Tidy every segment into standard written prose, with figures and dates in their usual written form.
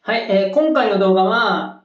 はい、今回の動画は、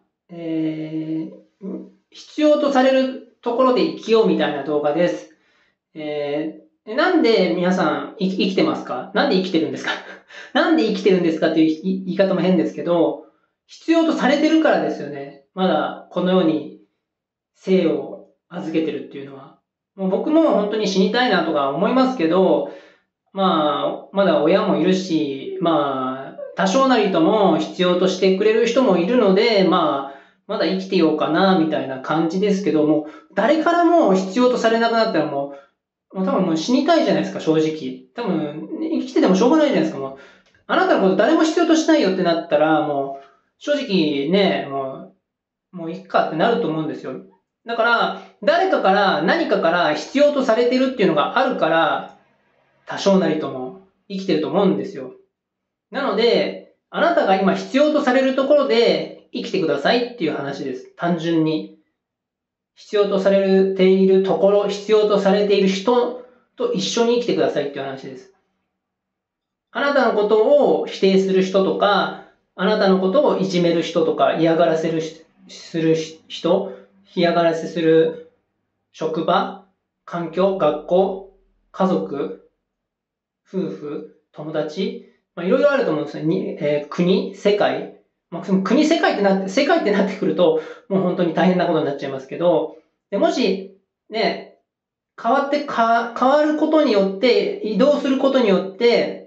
必要とされるところで生きようみたいな動画です。なんで皆さん生きてますか？なんで生きてるんですか？なんで生きてるんですかっていう言い方も変ですけど、必要とされてるからですよね。まだこの世に生を預けてるっていうのは。もう僕も本当に死にたいなとか思いますけど、まだ親もいるし、多少なりとも必要としてくれる人もいるので、まだ生きてようかな、みたいな感じですけども、誰からも必要とされなくなったらもう多分もう死にたいじゃないですか、正直。多分、生きててもしょうがないじゃないですか、もう。あなたのこと誰も必要としないよってなったら、もう、正直ね、もういっかってなると思うんですよ。だから、誰かから何かから必要とされてるっていうのがあるから、多少なりとも生きてると思うんですよ。なので、あなたが今必要とされるところで生きてくださいっていう話です。単純に。必要とされているところ、必要とされている人と一緒に生きてくださいっていう話です。あなたのことを否定する人とか、あなたのことをいじめる人とか、嫌がらせする人、嫌がらせする職場、環境、学校、家族、夫婦、友達、いろいろあると思うんですね。国、世界。その国、世界ってなってくると、もう本当に大変なことになっちゃいますけど、でもし、ね、変わることによって、移動することによって、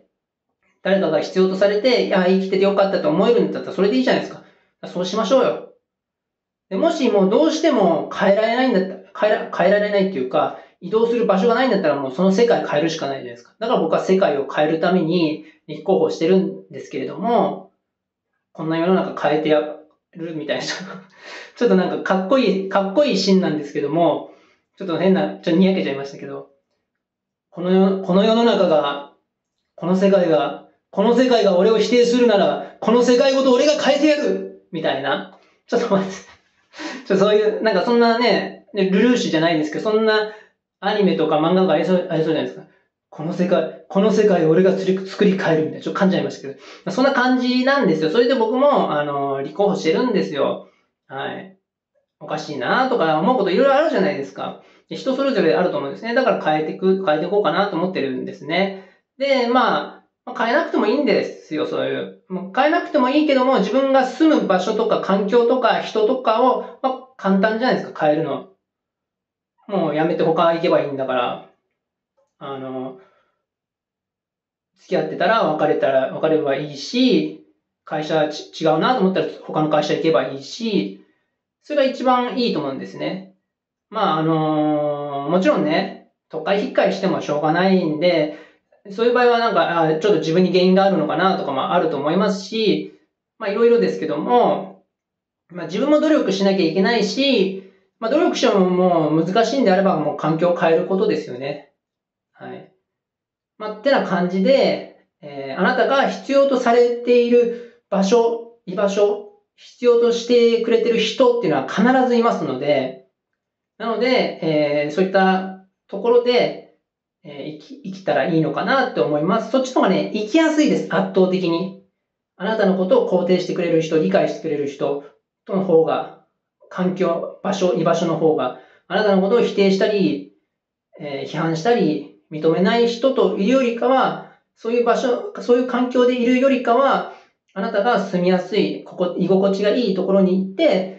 誰かが必要とされて、いや、生きててよかったと思えるんだったらそれでいいじゃないですか。そうしましょうよ。でもしもうどうしても変えられないんだったら、変えられないっていうか、移動する場所がないんだったらもうその世界変えるしかないじゃないですか。だから僕は世界を変えるために立候補してるんですけれども、こんな世の中変えてやるみたいな、ちょっとなんかかっこいいシーンなんですけども、ちょっとちょっとにやけちゃいましたけど、この世の中が、この世界が俺を否定するなら、この世界ごと俺が変えてやるみたいな。ちょっと待って。そういう、なんかそんなね、ルルーシュじゃないですけど、そんなアニメとか漫画とかありそうじゃないですか。この世界を俺が作り変えるみたいな、ちょっと噛んじゃいましたけど、そんな感じなんですよ。それで僕も、立候補してるんですよ。はい。おかしいなとか思うこといろいろあるじゃないですか。人それぞれあると思うんですね。だから変えていこうかなと思ってるんですね。で、変えなくてもいいんですよ、そういう。変えなくてもいいけども、自分が住む場所とか環境とか人とかを、簡単じゃないですか、変えるの。もうやめて他行けばいいんだから、あの、付き合ってたら別れればいいし、会社違うなと思ったら他の会社行けばいいし、それが一番いいと思うんですね。もちろんね、都会引っかえしてもしょうがないんで、そういう場合はなんか、ちょっと自分に原因があるのかなとかもあると思いますし、いろいろですけども、自分も努力しなきゃいけないし、努力してももう難しいんであればもう環境を変えることですよね。はい。ってな感じで、あなたが必要とされている居場所、必要としてくれている人っていうのは必ずいますので、なので、そういったところで、生きたらいいのかなって思います。そっちの方がね、生きやすいです、圧倒的に。あなたのことを肯定してくれる人、理解してくれる人との方が、環境、居場所の方が、あなたのことを否定したり、批判したり、認めない人といるよりかは、そういう環境でいるよりかは、あなたが住みやすい、居心地がいいところに行って、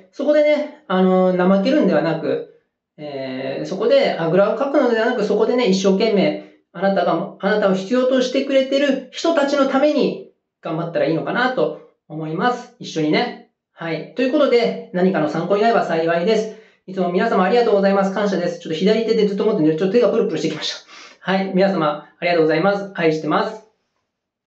そこでね、怠けるんではなく、そこであぐらをかくのではなく、そこでね、一生懸命、あなたを必要としてくれてる人たちのために頑張ったらいいのかなと思います。一緒にね。はい。ということで、何かの参考になれば幸いです。いつも皆様ありがとうございます。感謝です。ちょっと左手でずっと持ってね、ちょっと手がプルプルしてきました。はい。皆様ありがとうございます。愛してます。